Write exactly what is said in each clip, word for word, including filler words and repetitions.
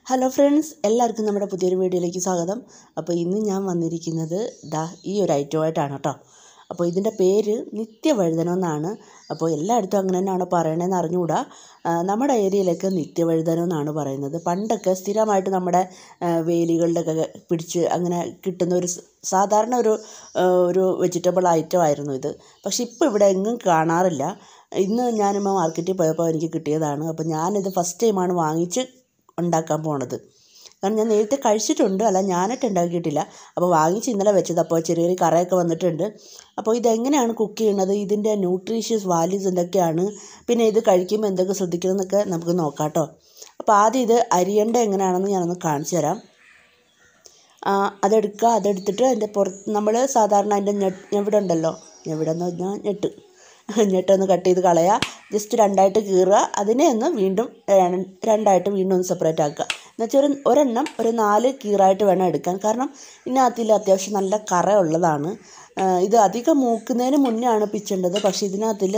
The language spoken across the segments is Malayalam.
ഹലോ ഫ്രണ്ട്സ്, എല്ലാവർക്കും നമ്മുടെ പുതിയൊരു വീഡിയോയിലേക്ക് സ്വാഗതം. അപ്പോൾ ഇന്ന് ഞാൻ വന്നിരിക്കുന്നത് ദാ ഈ ഒരു ഐറ്റമായിട്ടാണ് കേട്ടോ. അപ്പോൾ ഇതിൻ്റെ പേര് നിത്യവഴുതനം എന്നാണ്. അപ്പോൾ എല്ലായിടത്തും അങ്ങനെ തന്നെയാണ് പറയണതെന്ന് അറിഞ്ഞുകൂടാ. നമ്മുടെ ഏരിയയിലൊക്കെ നിത്യവഴുതനം എന്നാണ് പറയുന്നത്. പണ്ടൊക്കെ സ്ഥിരമായിട്ട് നമ്മുടെ വേലികളിലൊക്കെ പിടിച്ച് അങ്ങനെ കിട്ടുന്ന ഒരു സാധാരണ ഒരു ഒരു വെജിറ്റബിൾ ഐറ്റം ആയിരുന്നു ഇത്. പക്ഷെ ഇപ്പോൾ ഇവിടെ എങ്ങും കാണാറില്ല. ഇന്ന് ഞാനിപ്പോൾ മാർക്കറ്റിൽ പോയപ്പോൾ എനിക്ക് കിട്ടിയതാണ്. അപ്പോൾ ഞാനിത് ഫസ്റ്റ് ടൈമാണ് വാങ്ങിച്ച് ഉണ്ടാക്കാൻ പോണത്. കാരണം ഞാൻ നേരത്തെ കഴിച്ചിട്ടുണ്ട്, അല്ല ഞാനായിട്ട് ഉണ്ടാക്കിയിട്ടില്ല. അപ്പോൾ വാങ്ങിച്ച് ഇന്നലെ വെച്ചത്. അപ്പോൾ ചെറിയ ചെറിയ കറയൊക്കെ വന്നിട്ടുണ്ട്. അപ്പോൾ ഇതെങ്ങനെയാണ് കുക്ക് ചെയ്യുന്നത്, ഇതിൻ്റെ ന്യൂട്രീഷ്യസ് വാല്യൂസ് എന്തൊക്കെയാണ്, പിന്നെ ഇത് കഴിക്കുമ്പോൾ എന്തൊക്കെ ശ്രദ്ധിക്കണം എന്നൊക്കെ നമുക്ക് നോക്കാം കേട്ടോ. അപ്പോൾ ആദ്യം ഇത് അരിയേണ്ട എങ്ങനെയാണെന്ന് ഞാനൊന്ന് കാണിച്ചു തരാം. അതെടുക്കുക. അതെടുത്തിട്ട് അതിൻ്റെ പുറത്ത് നമ്മൾ സാധാരണ അതിൻ്റെ ഞെട്ട് ഞെവിടെ ഉണ്ടല്ലോ, ഞെവിടെ എന്ന് പറഞ്ഞാൽ ഞെട്ട് ഞെട്ടൊന്ന് കട്ട് ചെയ്ത് കളയുക. ജസ്റ്റ് രണ്ടായിട്ട് കീറുക. അതിനെ ഒന്ന് വീണ്ടും രണ്ടായിട്ട് വീണ്ടും ഒന്ന് സെപ്പറേറ്റ് ആക്കുക. എന്നുവെച്ചാൽ ഒരു ഒരെണ്ണം ഒരു നാല് കീറായിട്ട് വേണം എടുക്കാൻ. കാരണം ഇതിനകത്തിൽ അത്യാവശ്യം നല്ല കറ ഉള്ളതാണ്. ഇത് അധികം മൂക്കുന്നതിന് മുന്നേ ആണ് പിച്ചേണ്ടത്. പക്ഷേ ഇതിനകത്തിൽ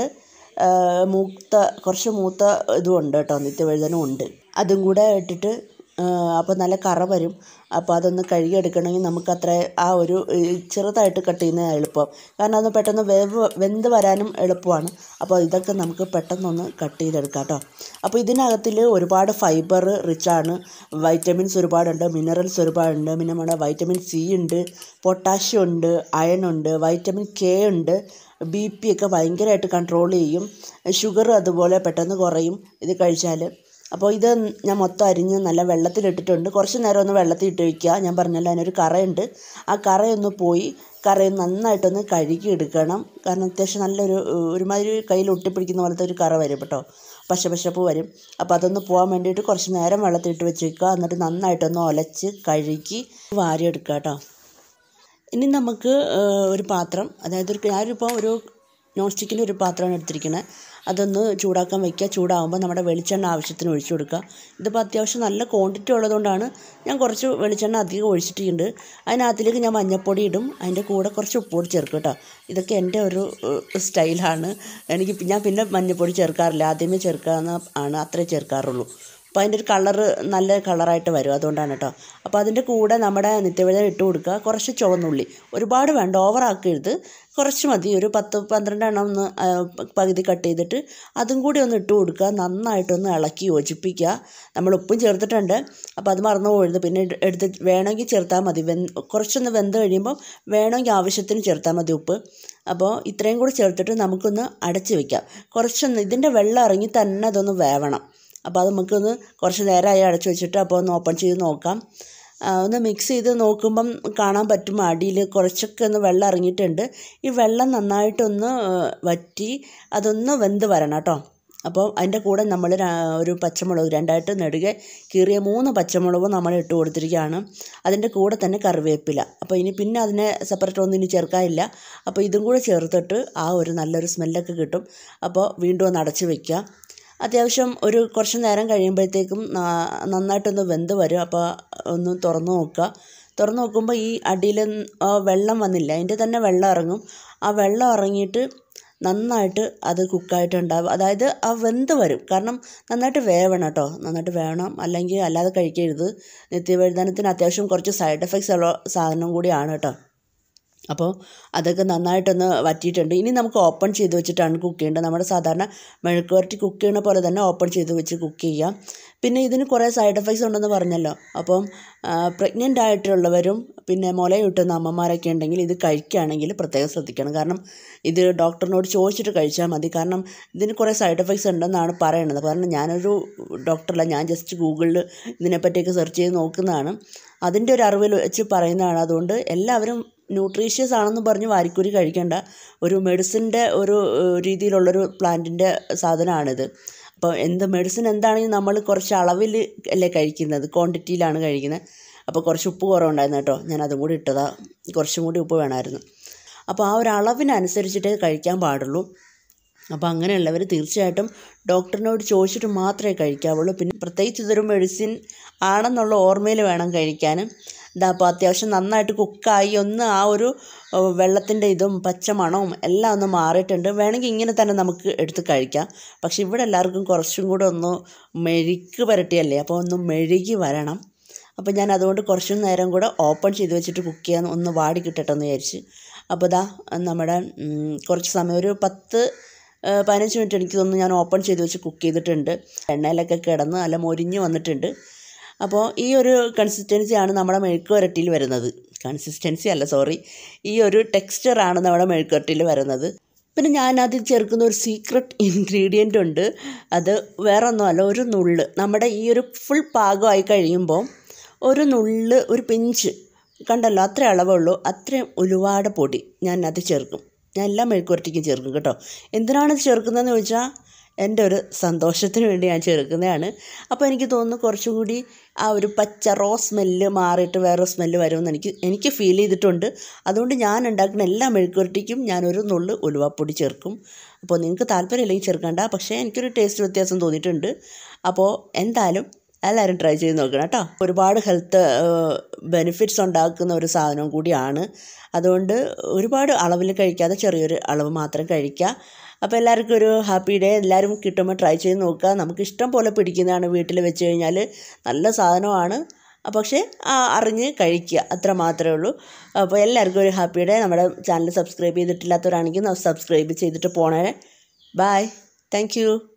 മൂത്ത കുറച്ച് മൂത്ത ഇതും ഉണ്ട് കേട്ടോ, നിത്യവഴുതനും ഉണ്ട്. അതും കൂടെ ഇട്ടിട്ട് അപ്പോൾ നല്ല കറ വരും. അപ്പോൾ അതൊന്ന് കഴുകിയെടുക്കണമെങ്കിൽ നമുക്കത്ര ആ ഒരു ചെറുതായിട്ട് കട്ട് ചെയ്യുന്നത് എളുപ്പം. കാരണം അത് പെട്ടെന്ന് വേവ് വെന്ത് വരാനും എളുപ്പമാണ്. അപ്പോൾ ഇതൊക്കെ നമുക്ക് പെട്ടെന്നൊന്ന് കട്ട് ചെയ്തെടുക്കാം കേട്ടോ. അപ്പോൾ ഇതിനകത്തിൽ ഒരുപാട് ഫൈബർ റിച്ചാണ്. വൈറ്റമിൻസ് ഒരുപാടുണ്ട്, മിനറൽസ് ഒരുപാടുണ്ട്. പിന്നെ നമ്മുടെ വൈറ്റമിൻ സി ഉണ്ട്, പൊട്ടാഷ്യം ഉണ്ട്, അയൺ ഉണ്ട്, വൈറ്റമിൻ കെ ഉണ്ട്. ബി പി ഒക്കെ ഭയങ്കരമായിട്ട് കൺട്രോൾ ചെയ്യും. ഷുഗർ അതുപോലെ പെട്ടെന്ന് കുറയും ഇത് കഴിച്ചാൽ. അപ്പോൾ ഇത് ഞാൻ മൊത്തം അരിഞ്ഞ് നല്ല വെള്ളത്തിലിട്ടിട്ടുണ്ട്. കുറച്ച് നേരം ഒന്ന് വെള്ളത്തിൽ ഇട്ട് വയ്ക്കുക. ഞാൻ പറഞ്ഞല്ലോ അതിനൊരു കറയുണ്ട്. ആ കറയൊന്ന് പോയി കറയൊന്ന് നന്നായിട്ടൊന്ന് കഴുകി എടുക്കണം. കാരണം അത്യാവശ്യം നല്ലൊരു ഒരുമാതിരി കയ്യിൽ ഒട്ടിപ്പിടിക്കുന്ന പോലത്തെ ഒരു കറ വരും കേട്ടോ, പശ പശപ്പ് വരും. അപ്പോൾ അതൊന്ന് പോകാൻ വേണ്ടിയിട്ട് കുറച്ച് നേരം വെള്ളത്തിലിട്ട് വെച്ച് വയ്ക്കുക. എന്നിട്ട് നന്നായിട്ടൊന്ന് ഒലച്ച് കഴുകി വാരിയെടുക്കുക കേട്ടോ. ഇനി നമുക്ക് ഒരു പാത്രം, അതായത് ഒരു ഞാനിപ്പോൾ ഒരു നോൺ സ്റ്റിക്കിൻ്റെ ഒരു പാത്രമാണ് എടുത്തിരിക്കുന്നത്. അതൊന്ന് ചൂടാക്കാൻ വയ്ക്കുക. ചൂടാകുമ്പോൾ നമ്മുടെ വെളിച്ചെണ്ണ ആവശ്യത്തിന് ഒഴിച്ചു കൊടുക്കുക. ഇതിപ്പോൾ അത്യാവശ്യം നല്ല ക്വാണ്ടിറ്റി ഉള്ളതുകൊണ്ടാണ് ഞാൻ കുറച്ച് വെളിച്ചെണ്ണ അധികം ഒഴിച്ചിട്ടുണ്ട്. അതിനകത്തിലേക്ക് ഞാൻ മഞ്ഞൾപ്പൊടി ഇടും. അതിൻ്റെ കൂടെ കുറച്ച് ഉപ്പുപൊടി ചേർക്കും കേട്ടോ. ഇതൊക്കെ എൻ്റെ ഒരു സ്റ്റൈലാണ്. എനിക്ക് ഞാൻ പിന്നെ മഞ്ഞൾപ്പൊടി ചേർക്കാറില്ല, ആദ്യമേ ചേർക്കാമെന്ന് ആണ്, അത്രേ ചേർക്കാറുള്ളൂ. അപ്പോൾ അതിൻ്റെ ഒരു കളറ് നല്ല കളറായിട്ട് വരും, അതുകൊണ്ടാണ് കേട്ടോ. അപ്പോൾ അതിൻ്റെ കൂടെ നമ്മുടെ നിത്യവഴുതനം ഇട്ട് കൊടുക്കുക. കുറച്ച് ചുവന്നുള്ളി, ഒരുപാട് വേണ്ട, ഓവറാക്കരുത്, കുറച്ച് മതി. ഒരു പത്ത് പന്ത്രണ്ട് എണ്ണം ഒന്ന് പകുതി കട്ട് ചെയ്തിട്ട് അതും കൂടി ഒന്ന് ഇട്ട് കൊടുക്കുക. നന്നായിട്ടൊന്ന് ഇളക്കി യോജിപ്പിക്കുക. നമ്മൾ ഉപ്പും ചേർത്തിട്ടുണ്ട്, അപ്പോൾ അത് മറന്നു പോകരുത്. പിന്നെ എടുത്ത് വേണമെങ്കിൽ ചേർത്താൽ മതി. വെ കുറച്ചൊന്ന് വെന്ത് കഴിയുമ്പം വേണമെങ്കിൽ ആവശ്യത്തിന് ചേർത്താൽ മതി ഉപ്പ്. അപ്പോൾ ഇത്രയും കൂടി ചേർത്തിട്ട് നമുക്കൊന്ന് അടച്ച് വയ്ക്കാം. കുറച്ചൊന്ന് ഇതിൻ്റെ വെള്ളം ഇറങ്ങി തന്നെ അതൊന്ന് വേവണം. അപ്പോൾ അത് നമുക്കൊന്ന് കുറച്ച് നേരമായി അടച്ചു വെച്ചിട്ട് അപ്പോൾ ഒന്ന് ഓപ്പൺ ചെയ്ത് നോക്കാം. ഒന്ന് മിക്സ് ചെയ്ത് നോക്കുമ്പം കാണാൻ പറ്റും അടിയിൽ കുറച്ചൊക്കെ ഒന്ന് വെള്ളം ഇറങ്ങിയിട്ടുണ്ട്. ഈ വെള്ളം നന്നായിട്ടൊന്ന് വറ്റി അതൊന്ന് വെന്ത് വരണം കേട്ടോ. അപ്പോൾ അതിൻ്റെ കൂടെ നമ്മൾ ഒരു പച്ചമുളക് രണ്ടായിട്ട് നെടുകെ കീറിയ മൂന്ന് പച്ചമുളക് നമ്മൾ ഇട്ട് കൊടുത്തിരിക്കുകയാണ്. അതിൻ്റെ കൂടെ തന്നെ കറിവേപ്പില. അപ്പോൾ ഇനി പിന്നെ അതിനെ സെപ്പറേറ്റ് ഒന്നും ഇനി ചേർക്കാനില്ല. അപ്പോൾ ഇതും കൂടെ ചേർത്തിട്ട് ആ ഒരു നല്ലൊരു സ്മെല്ലൊക്കെ കിട്ടും. അപ്പോൾ വീണ്ടും ഒന്ന് അടച്ച് വയ്ക്കുക. അത്യാവശ്യം ഒരു കുറച്ച് നേരം കഴിയുമ്പോഴത്തേക്കും നന്നായിട്ടൊന്ന് വെന്ത് വരും. അപ്പോൾ ഒന്ന് തുറന്ന് നോക്കുക. തുറന്ന് നോക്കുമ്പോൾ ഈ അടിയിൽ വെള്ളം വന്നില്ല, അതിൻ്റെ തന്നെ വെള്ളം ഇറങ്ങും. ആ വെള്ളം ഇറങ്ങിയിട്ട് നന്നായിട്ട് അത് കുക്കായിട്ടുണ്ടാവും. അതായത് ആ വെന്ത് വരും. കാരണം നന്നായിട്ട് വേവണം കേട്ടോ, നന്നായിട്ട് വേവണം, അല്ലെങ്കിൽ അല്ലാതെ കഴിക്കരുത്. നിത്യവഴുതനത്തിന് അത്യാവശ്യം കുറച്ച് സൈഡ് എഫക്ട്സ് ഉള്ള സാധനം കൂടിയാണ് കേട്ടോ. അപ്പോൾ അതൊക്കെ നന്നായിട്ടൊന്ന് വറ്റിയിട്ടുണ്ട്. ഇനി നമുക്ക് ഓപ്പൺ ചെയ്ത് വെച്ചിട്ടാണ് കുക്ക് ചെയ്യേണ്ടത്. നമ്മുടെ സാധാരണ മെഴുക്ക് വരട്ടി കുക്ക് ചെയ്യുന്ന പോലെ തന്നെ ഓപ്പൺ ചെയ്ത് വെച്ച് കുക്ക് ചെയ്യാം. പിന്നെ ഇതിന് കുറേ സൈഡ് എഫക്ട്സ് ഉണ്ടെന്ന് പറഞ്ഞല്ലോ. അപ്പം പ്രഗ്നൻ്റ് ആയിട്ടുള്ളവരും പിന്നെ മുല കിട്ടുന്ന അമ്മമാരൊക്കെ ഉണ്ടെങ്കിൽ ഇത് കഴിക്കുകയാണെങ്കിൽ പ്രത്യേകം ശ്രദ്ധിക്കണം. കാരണം ഇത് ഡോക്ടറിനോട് ചോദിച്ചിട്ട് കഴിച്ചാൽ മതി. കാരണം ഇതിന് കുറേ സൈഡ് എഫക്ട്സ് ഉണ്ടെന്നാണ് പറയണത്. കാരണം ഞാനൊരു ഡോക്ടറല്ല, ഞാൻ ജസ്റ്റ് ഗൂഗിളിൽ ഇതിനെപ്പറ്റിയൊക്കെ സെർച്ച് ചെയ്ത് നോക്കുന്നതാണ്. അതിൻ്റെ ഒരു അറിവിൽ വെച്ച് പറയുന്നതാണ്. അതുകൊണ്ട് എല്ലാവരും ന്യൂട്രീഷ്യസ് ആണെന്ന് പറഞ്ഞ് വാരിക്കൂരി കഴിക്കേണ്ട. ഒരു മെഡിസിൻ്റെ ഒരു രീതിയിലുള്ളൊരു പ്ലാന്റിൻ്റെ സാധനമാണിത്. അപ്പോൾ എന്ത് മെഡിസിൻ എന്താണെങ്കിലും നമ്മൾ കുറച്ച് അളവിൽ അല്ലേ കഴിക്കുന്നത്, ക്വാണ്ടിറ്റിയിലാണ് കഴിക്കുന്നത്. അപ്പോൾ കുറച്ച് ഉപ്പ് കുറവുണ്ടായിരുന്നു കേട്ടോ, ഞാൻ അതും കൂടി ഇട്ടതാണ്. കുറച്ചും കൂടി ഉപ്പ് വേണമായിരുന്നു. അപ്പോൾ ആ ഒരു അളവിനനുസരിച്ചിട്ടേ കഴിക്കാൻ പാടുള്ളൂ. അപ്പോൾ അങ്ങനെയുള്ളവർ തീർച്ചയായിട്ടും ഡോക്ടറിനോട് ചോദിച്ചിട്ട് മാത്രമേ കഴിക്കാവുള്ളൂ. പിന്നെ പ്രത്യേകിച്ച് ഇതൊരു മെഡിസിൻ ആണെന്നുള്ള ഓർമ്മയിൽ വേണം കഴിക്കാൻ. ഇതാ അപ്പോൾ അത്യാവശ്യം നന്നായിട്ട് കുക്കായി ഒന്ന് ആ ഒരു വെള്ളത്തിൻ്റെ ഇതും പച്ചമണവും എല്ലാം ഒന്ന് മാറിയിട്ടുണ്ട്. വേണമെങ്കിൽ ഇങ്ങനെ തന്നെ നമുക്ക് എടുത്ത് കഴിക്കാം. പക്ഷെ ഇവിടെ എല്ലാവർക്കും കുറച്ചും കൂടെ ഒന്ന് മെഴുക്ക് പുരട്ടിയല്ലേ, അപ്പോൾ ഒന്ന് മെഴുകി വരണം. അപ്പോൾ ഞാൻ അതുകൊണ്ട് കുറച്ചും നേരം കൂടെ ഓപ്പൺ ചെയ്ത് വെച്ചിട്ട് കുക്ക് ചെയ്യാൻ ഒന്ന് വാടി കിട്ടട്ടെ എന്ന് വിചാരിച്ച്. അപ്പോൾ ഇതാ നമ്മുടെ കുറച്ച് സമയം ഒരു പത്ത് പതിനഞ്ച് മിനിറ്റ് എനിക്ക് തോന്നുന്നു ഞാൻ ഓപ്പൺ ചെയ്ത് വെച്ച് കുക്ക് ചെയ്തിട്ടുണ്ട്. എണ്ണയിലൊക്കെ കിടന്ന് നല്ല മൊരിഞ്ഞ് വന്നിട്ടുണ്ട്. അപ്പോൾ ഈ ഒരു കൺസിസ്റ്റൻസിയാണ് നമ്മുടെ മെഴുക്ക് പുരട്ടിയിൽ വരുന്നത്. കൺസിസ്റ്റൻസി അല്ല സോറി ഈ ഒരു ടെക്സ്ചറാണ് നമ്മുടെ മെഴുക്ക് പുരട്ടിയിൽ വരുന്നത്. പിന്നെ ഞാനതിൽ ചേർക്കുന്ന ഒരു സീക്രട്ട് ഇൻഗ്രീഡിയൻ്റ് ഉണ്ട്. അത് വേറെ ഒന്നുമല്ല, ഒരു നുള്ള് നമ്മുടെ ഈ ഒരു ഫുൾ പാകമായി കഴിയുമ്പോൾ ഒരു നുള്ള് ഒരു പിഞ്ച് കണ്ടല്ലോ, അത്ര അളവേ ഉള്ളൂ, അത്രയും ഉലുവാട പൊടി ഞാൻ അത് ചേർക്കും. ഞാൻ എല്ലാ മെഴുക്ക് പുരട്ടിക്കും ചേർക്കും കേട്ടോ. എന്തിനാണ് ഇത് ചേർക്കുന്നതെന്ന് ചോദിച്ചാൽ എൻ്റെ ഒരു സന്തോഷത്തിന് വേണ്ടി ഞാൻ ചേർക്കുന്നതാണ്. അപ്പോൾ എനിക്ക് തോന്നുന്നു കുറച്ചും കൂടി ആ ഒരു പച്ച റോ സ്മെല്ല് മാറിയിട്ട് വേറെ സ്മെല്ല് വരുമെന്ന് എനിക്ക് എനിക്ക് ഫീൽ ചെയ്തിട്ടുണ്ട്. അതുകൊണ്ട് ഞാൻ ഉണ്ടാക്കുന്ന എല്ലാ മെഴുക്ക് പുരട്ടിക്കും ഞാനൊരു നുള്ള് ഉലുവാപ്പൊടി ചേർക്കും. അപ്പോൾ നിങ്ങൾക്ക് താല്പര്യമില്ലെങ്കിൽ ചേർക്കണ്ട, പക്ഷേ എനിക്കൊരു ടേസ്റ്റ് വ്യത്യാസം തോന്നിയിട്ടുണ്ട്. അപ്പോൾ എന്തായാലും എല്ലാവരും ട്രൈ ചെയ്ത് നോക്കണം കേട്ടോ. ഒരുപാട് ഹെൽത്ത് ബെനിഫിറ്റ്സ് ഉണ്ടാക്കുന്ന ഒരു സാധനം കൂടിയാണ്. അതുകൊണ്ട് ഒരുപാട് അളവിൽ കഴിക്കാതെ ചെറിയൊരു അളവ് മാത്രം കഴിക്കുക. അപ്പോൾ എല്ലാവർക്കും ഒരു ഹാപ്പി ഡേ. എല്ലാവരും കിട്ടുമ്പോൾ ട്രൈ ചെയ്ത് നോക്കുക. നമുക്ക് ഇഷ്ടം പോലെ പിടിക്കുന്നതാണ് വീട്ടിൽ വെച്ച് കഴിഞ്ഞാൽ, നല്ല സാധനമാണ്. പക്ഷേ അറിഞ്ഞ് കഴിക്കുക, അത്ര മാത്രമേ ഉള്ളൂ. അപ്പോൾ എല്ലാവർക്കും ഒരു ഹാപ്പി ഡേ. നമ്മുടെ ചാനൽ സബ്സ്ക്രൈബ് ചെയ്തിട്ടില്ലാത്തവരാണെങ്കിൽ സബ്സ്ക്രൈബ് ചെയ്തിട്ട് പോണേ. Bye, thank U.